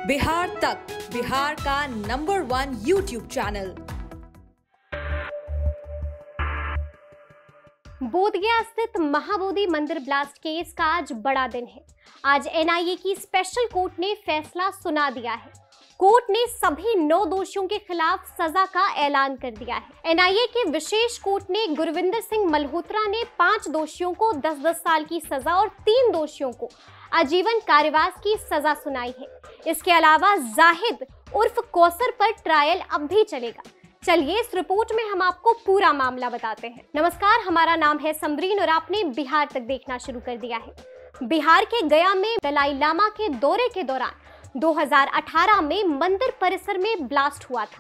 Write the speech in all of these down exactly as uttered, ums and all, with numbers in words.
बिहार तक, बिहार का number one YouTube channel. Bodhgaya स्थित महाबोधि मंदिर ब्लास्ट केस का आज बड़ा दिन है। आज एन आई ए की स्पेशल कोर्ट ने फैसला सुना दिया है। कोर्ट ने सभी नौ दोषियों के खिलाफ सजा का ऐलान कर दिया है। एन आई ए के विशेष कोर्ट ने गुरविंदर सिंह मल्होत्रा ने पांच दोषियों को दस दस साल की सजा और तीन दोषियों को आजीवन कारावास की सजा सुनाई है। इसके अलावा जाहिद उर्फ कौसर पर ट्रायल अब भी चलेगा। चलिए इस रिपोर्ट में हम आपको पूरा मामला बताते हैं। नमस्कार, हमारा नाम है समरीन और आपने बिहार तक देखना शुरू कर दिया है। बिहार के गया में दलाई लामा के दौरे के दौरान दो हज़ार अठारह में मंदिर परिसर में ब्लास्ट हुआ था।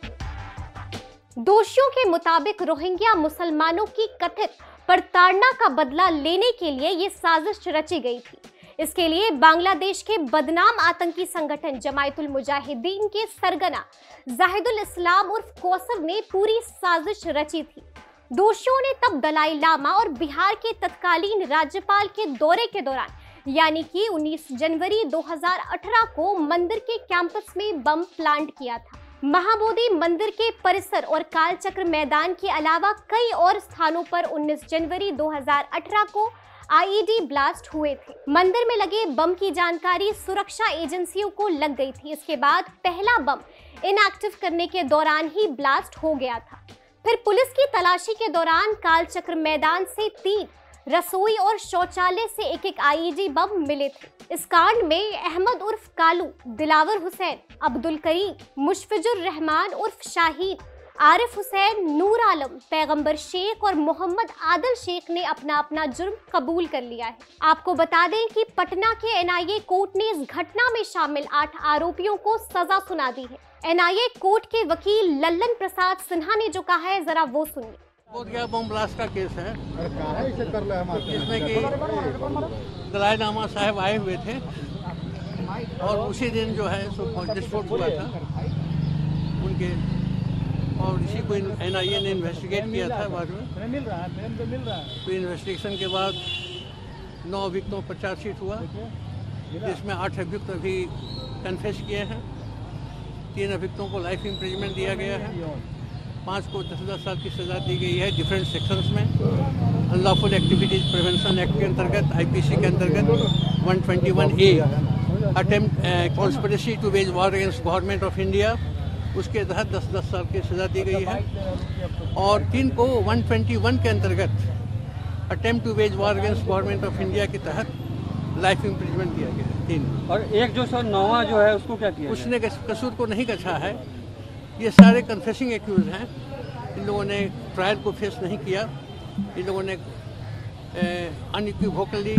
दोषियों के मुताबिक रोहिंग्या मुसलमानों की कथित प्रताड़ना का बदला लेने के लिए ये साजिश रची गई थी। इसके लिए बांग्लादेश के बदनाम आतंकी संगठन जमायतुल मुजाहिदीन के सरगना जाहिदुल इस्लाम उर्फ कौसर ने पूरी साजिश रची थी। दोषियों ने तब दलाई लामा और बिहार के तत्कालीन राज्यपाल के दौरे के दौरान यानी कि उन्नीस जनवरी दो हज़ार अठारह को मंदिर के कैंपस में बम प्लांट किया था। महाबोधि मंदिर के परिसर और कालचक्र मैदान के अलावा कई और स्थानों पर उन्नीस जनवरी दो हज़ार अठारह को आई ई डी ब्लास्ट हुए थे। मंदिर में लगे बम की जानकारी सुरक्षा एजेंसियों को लग गई थी। इसके बाद पहला बम इनएक्टिव करने के दौरान ही ब्लास्ट हो गया था। फिर पुलिस की तलाशी के दौरान कालचक्र मैदान से तीन रसोई और शौचालय से एक एक आई ई डी बम मिले थे। इस कांड में अहमद उर्फ कालू, दिलावर हुसैन, अब्दुल करीम, मुशफिजुर रहमान उर्फ शाहीन, आरिफ हुसैन, नूर आलम, पैगंबर शेख और मोहम्मद आदिल शेख ने अपना अपना जुर्म कबूल कर लिया है। आपको बता दें कि पटना के एन आई ए कोर्ट ने इस घटना में शामिल आठ आरोपियों को सजा सुना दी है। एन आई ए कोर्ट के वकील लल्लन प्रसाद सिन्हा ने जो कहा है, जरा वो सुनिए। बोधगया बम ब्लास्ट का केस है जिसमें कि दलाई लामा साहब आए हुए थे और उसी दिन जो है सो विस्फोट हुआ था उनके, और इसी को एन आई ए ने इन्वेस्टिगेट किया था। बाद में तो इन्वेस्टिगेशन के बाद नौ अभियुक्तों पर चार्जशीट हुआ जिसमें आठ अभियुक्त अभी कन्फेस किए हैं। तीन अभियुक्तों को लाइफ इम्प्रिजमेंट दिया गया है, पाँच को दस दस साल की सजा दी गई है डिफरेंट सेक्शंस में। अनलॉफुल एक्टिविटीज प्रिवेंशन एक्ट के अंतर्गत, आई पी सी के अंतर्गत एक सौ इक्कीस A attempt conspiracy to wage war against government of India, उसके तहत दस दस साल की सजा दी गई है। और तीन को एक सौ इक्कीस के अंतर्गत attempt to wage war against government of India के तहत लाइफ इम्प्रिजमेंट दिया गया है। तीन और एक जो सर नौवां जो है उसको क्या किया? उसने कसूर को नहीं कछा है। ये सारे कन्फेसिंग एक्यूज हैं। इन लोगों ने ट्रायल को फेस नहीं किया। इन लोगों ने अनइक्विवोकली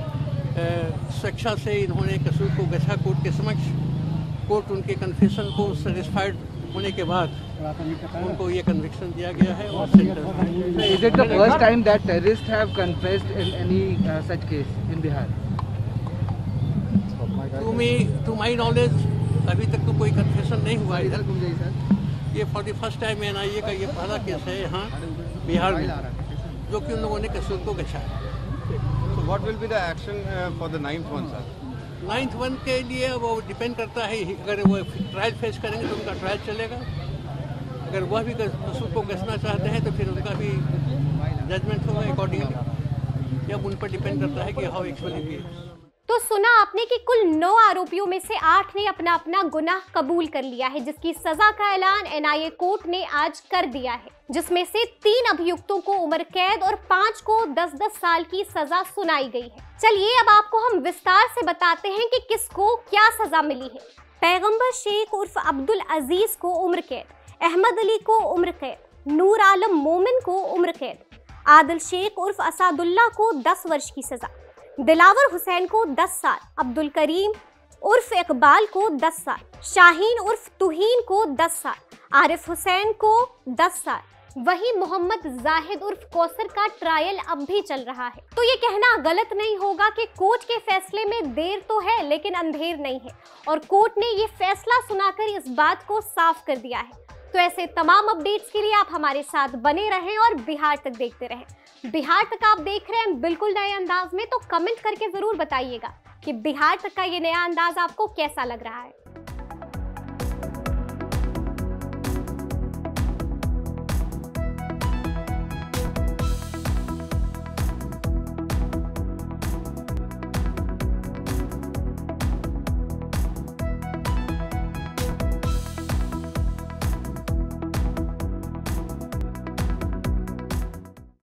स्वेच्छा से इन्होंने कसूर को गछा कोर्ट के समक्ष। कोर्ट उनके कन्फेशन को सेटिस्फाइड होने के बाद उनको ये कन्विक्शन दिया गया है और sentence. Is it the first time that terrorist have confessed in any such case in Bihar? To me to my knowledge अभी तक तो कोई कन्फेशन नहीं हुआ इधर। ये for the first time N I A का ये पहला केस है यहाँ बिहार में जो कि उन लोगों ने कसूर को गछा है। So what will be the action uh, for the ninth one, sir? Ninth one के लिए वो डिपेंड करता है। अगर वो ट्रायल फेस करेंगे तो उनका ट्रायल चलेगा। अगर वह भी कसूर को गछना चाहते हैं तो फिर उनका भी जजमेंट होगा अकॉर्डिंगली। अब उन पर डिपेंड करता है कि हाउ एक्चुअली भी। तो सुना आपने कि कुल नौ आरोपियों में से आठ ने अपना अपना गुनाह कबूल कर लिया है, जिसकी सजा का ऐलान एन आई ए कोर्ट ने आज कर दिया है, जिसमें से तीन अभियुक्तों को उम्र कैद और पांच को दस दस साल की सजा सुनाई गई है। चलिए अब आपको हम विस्तार से बताते हैं कि किसको क्या सजा मिली है। पैगंबर शेख उर्फ अब्दुल अजीज को उम्र कैद, अहमद अली को उम्र कैद, नूर आलम मोमिन को उम्र कैद, आदिल शेख उर्फ असादुल्ला को दस वर्ष की सजा, दिलावर हुसैन को दस साल, अब्दुल करीम उर्फ इकबाल को दस साल, शाहीन उर्फ तुहीन को दस साल, आरिफ हुसैन को दस साल। वहीं मोहम्मद जाहिद उर्फ कौसर का ट्रायल अब भी चल रहा है। तो ये कहना गलत नहीं होगा कि कोर्ट के फैसले में देर तो है लेकिन अंधेर नहीं है, और कोर्ट ने ये फैसला सुनाकर इस बात को साफ कर दिया है। तो ऐसे तमाम अपडेट्स के लिए आप हमारे साथ बने रहें और बिहार तक देखते रहें। बिहार तक आप देख रहे हैं बिल्कुल नए अंदाज में, तो कमेंट करके जरूर बताइएगा कि बिहार तक का ये नया अंदाज आपको कैसा लग रहा है।